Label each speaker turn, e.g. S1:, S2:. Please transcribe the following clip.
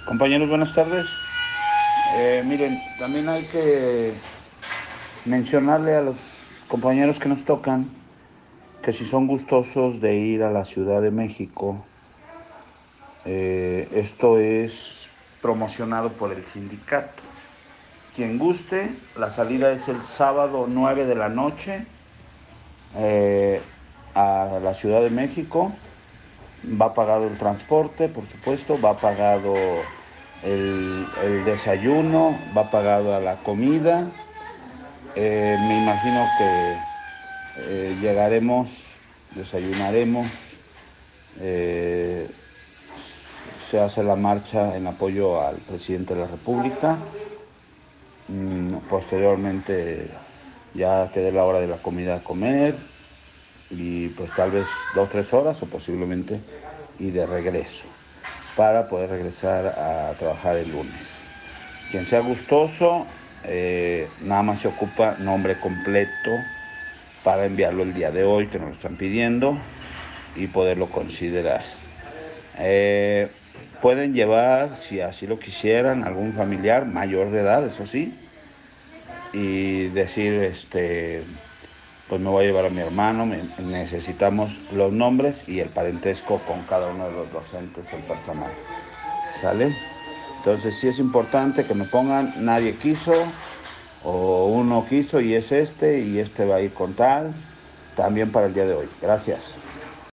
S1: Compañeros, buenas tardes. Miren, también hay que mencionarle a los compañeros que nos tocan que si son gustosos de ir a la Ciudad de México, esto es promocionado por el sindicato. Quien guste, la salida es el sábado 9 de la noche eh, a la Ciudad de México. Va pagado el transporte, por supuesto, va pagado el desayuno, va pagado la comida. Me imagino que llegaremos, desayunaremos, eh, se hace la marcha en apoyo al presidente de la República. Posteriormente ya quede la hora de la comida a comer y pues tal vez 2 o 3 horas o posiblemente y de regreso para poder regresar a trabajar el lunes. Quien sea gustoso, nada más se ocupa nombre completo para enviarlo el día de hoy, que nos lo están pidiendo, y poderlo considerar. Eh, Pueden llevar, si así lo quisieran, algún familiar mayor de edad, eso sí, y decir, pues me voy a llevar a mi hermano, necesitamos los nombres y el parentesco con cada uno de los docentes o el personal. ¿Sale? Entonces sí es importante que me pongan nadie quiso o uno quiso y es este va a ir con tal, también para el día de hoy. Gracias.